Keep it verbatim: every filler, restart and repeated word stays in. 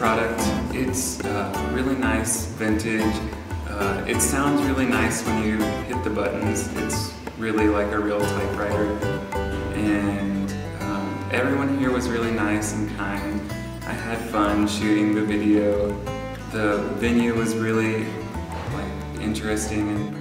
product. It's uh, really nice, vintage. Uh, it sounds really nice when you hit the buttons. It's really like a real typewriter. And um, everyone here was really nice and kind. I had fun shooting the video. The venue was really like interesting and